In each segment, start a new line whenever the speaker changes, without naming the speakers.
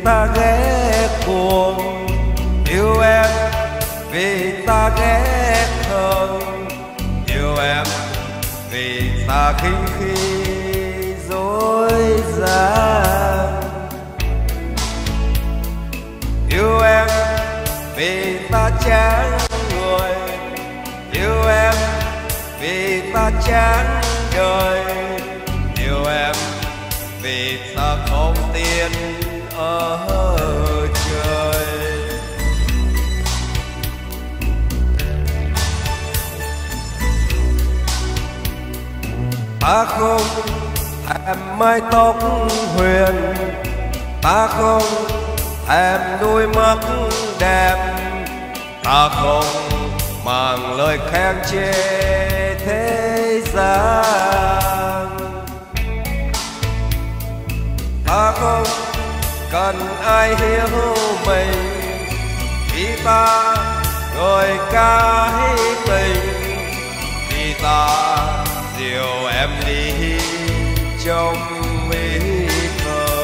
ta ghét buồn, yêu em vì ta ghét hơn, yêu em vì ta khinh khi dối gian, yêu em vì ta chán người, yêu em vì ta chán đời, yêu em vì ta không tin ở trời. Ta không thèm mái tóc huyền, ta không thèm đôi mắt đẹp, ta không mang lời khen chê thế gian, ta không cần ai hiểu mình khi ta người ca tình, khi ta dìu em đi trong mỹ thơ.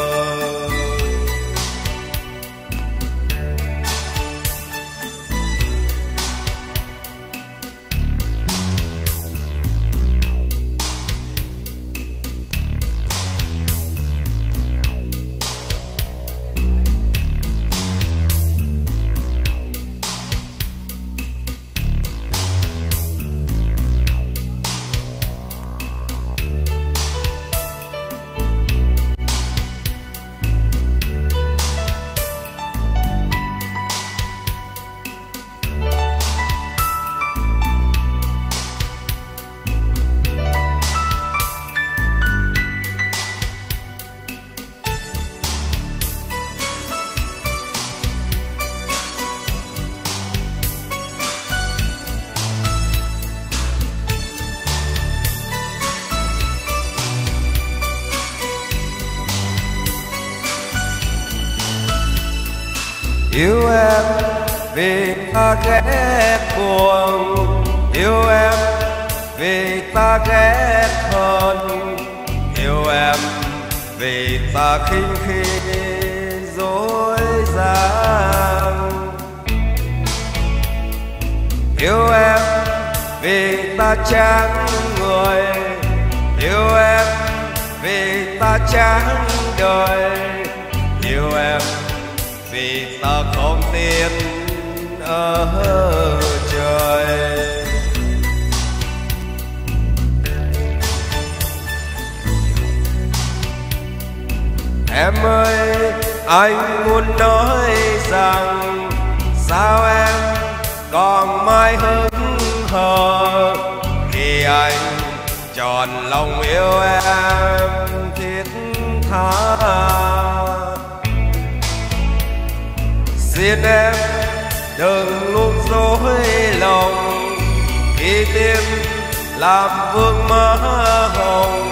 Yêu em vì ta ghét buồn, yêu em vì ta ghét hơn, yêu em vì ta khinh khi dối gian, yêu em vì ta chán người, yêu em vì ta chán đời, yêu em vì ta không tin ở trời. Em ơi, anh muốn nói rằng sao em còn mãi hững hờ khi anh tròn lòng yêu em thiết tha. Xin em đừng lúc dối lòng khi tim làm vương má hồng,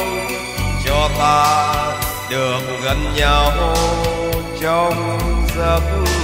cho ta được gần nhau trong giấc